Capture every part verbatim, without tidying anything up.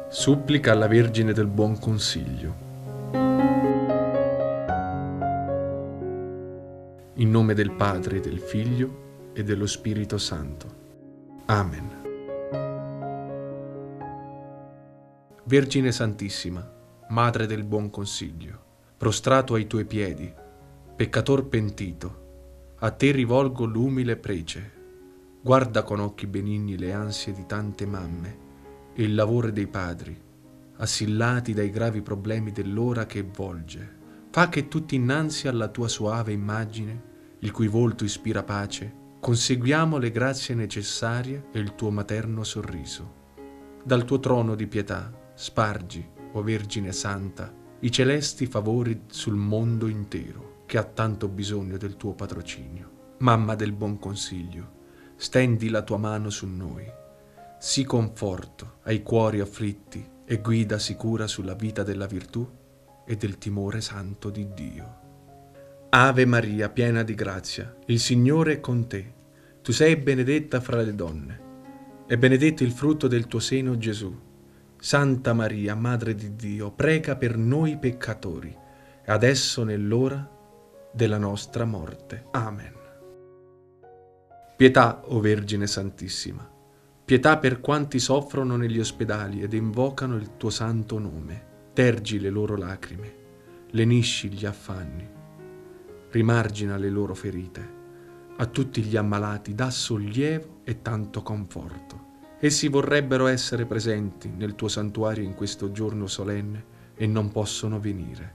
Supplica alla Vergine del Buon Consiglio. In nome del Padre, del Figlio e dello Spirito Santo. Amen. Vergine Santissima, Madre del Buon Consiglio, prostrato ai tuoi piedi, peccator pentito, a te rivolgo l'umile prece. Guarda con occhi benigni le ansie di tante mamme e il lavoro dei padri, assillati dai gravi problemi dell'ora che volge. Fa che tutti innanzi alla tua suave immagine, il cui volto ispira pace, conseguiamo le grazie necessarie e il tuo materno sorriso. Dal tuo trono di pietà spargi, o Vergine Santa, i celesti favori sul mondo intero, che ha tanto bisogno del tuo patrocinio. Mamma del Buon Consiglio, stendi la tua mano su noi, sii conforto ai cuori afflitti e guida sicura sulla vita della virtù e del timore santo di Dio. Ave Maria, piena di grazia, il Signore è con te. Tu sei benedetta fra le donne, e benedetto il frutto del tuo seno, Gesù. Santa Maria, Madre di Dio, prega per noi peccatori, e adesso nell'ora della nostra morte. Amen. Pietà, o Vergine Santissima, pietà per quanti soffrono negli ospedali ed invocano il tuo santo nome. Tergi le loro lacrime, lenisci gli affanni, rimargina le loro ferite. A tutti gli ammalati dà sollievo e tanto conforto. Essi vorrebbero essere presenti nel tuo santuario in questo giorno solenne e non possono venire.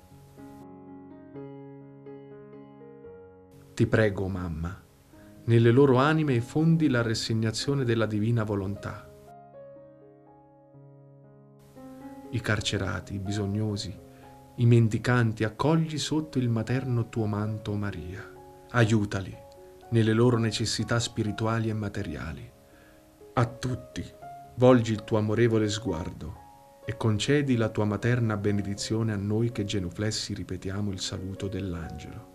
Ti prego, mamma, nelle loro anime fondi la rassegnazione della divina volontà. I carcerati, i bisognosi, i mendicanti accogli sotto il materno tuo manto, Maria. Aiutali nelle loro necessità spirituali e materiali. A tutti volgi il tuo amorevole sguardo e concedi la tua materna benedizione a noi che genuflessi ripetiamo il saluto dell'angelo.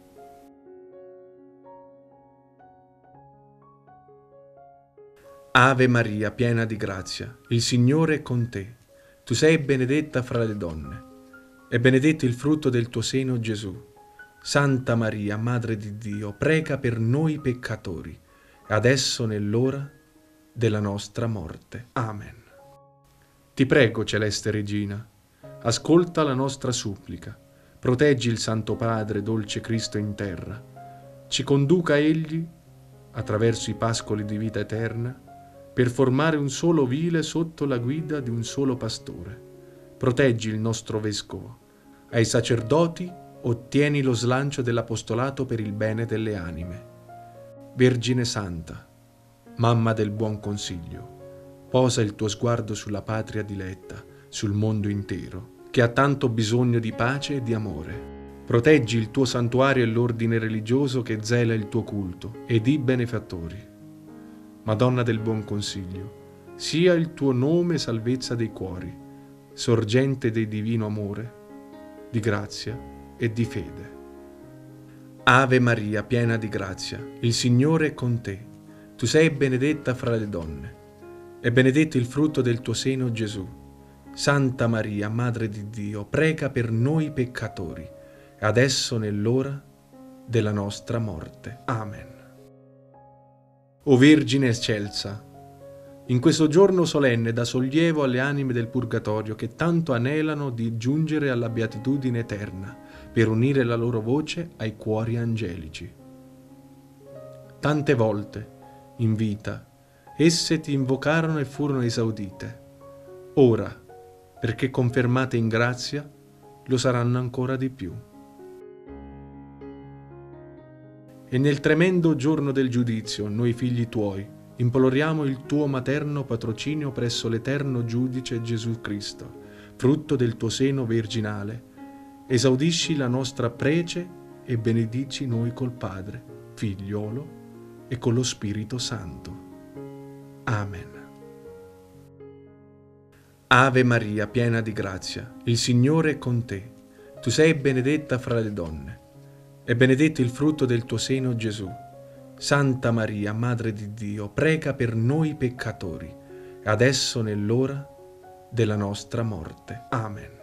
Ave Maria, piena di grazia, il Signore è con te. Tu sei benedetta fra le donne, e benedetto il frutto del tuo seno, Gesù. Santa Maria, Madre di Dio, prega per noi peccatori, e adesso nell'ora della nostra morte. Amen. Ti prego, celeste Regina, ascolta la nostra supplica, proteggi il Santo Padre, dolce Cristo in terra, ci conduca Egli, attraverso i pascoli di vita eterna, per formare un solo vile sotto la guida di un solo pastore. Proteggi il nostro Vescovo. Ai sacerdoti ottieni lo slancio dell'apostolato per il bene delle anime. Vergine Santa, Mamma del Buon Consiglio, posa il tuo sguardo sulla patria diletta, sul mondo intero, che ha tanto bisogno di pace e di amore. Proteggi il tuo santuario e l'ordine religioso che zela il tuo culto ed i benefattori. Madonna del Buon Consiglio, sia il tuo nome salvezza dei cuori, sorgente del divino amore, di grazia e di fede. Ave Maria, piena di grazia, il Signore è con te. Tu sei benedetta fra le donne, e benedetto il frutto del tuo seno, Gesù. Santa Maria, Madre di Dio, prega per noi peccatori, e adesso nell'ora della nostra morte. Amen. O Vergine Eccelsa, in questo giorno solenne dà sollievo alle anime del purgatorio che tanto anelano di giungere alla beatitudine eterna per unire la loro voce ai cuori angelici. Tante volte, in vita, esse ti invocarono e furono esaudite. Ora, perché confermate in grazia, lo saranno ancora di più. E nel tremendo giorno del giudizio, noi figli tuoi, imploriamo il tuo materno patrocinio presso l'eterno giudice Gesù Cristo, frutto del tuo seno virginale. Esaudisci la nostra prece e benedici noi col Padre, Figliolo e con lo Spirito Santo. Amen. Ave Maria, piena di grazia, il Signore è con te. Tu sei benedetta fra le donne, e benedetto il frutto del tuo seno, Gesù. Santa Maria, Madre di Dio, prega per noi peccatori, e adesso nell'ora della nostra morte. Amen.